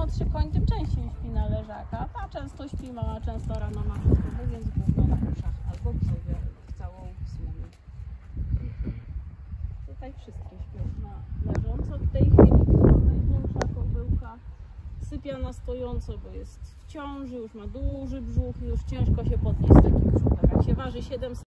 młodszy koń tym częściej śpi na leżakach, a często śpi mała, często rano ma choroby, więc głównie na uszach albo brzuch całą słomę. Tutaj wszystkie śpią na leżąco. W tej chwili największa kobyłka sypia na stojąco, bo jest w ciąży, już ma duży brzuch i już ciężko się podnieść z takim brzuchem. Jak się waży 700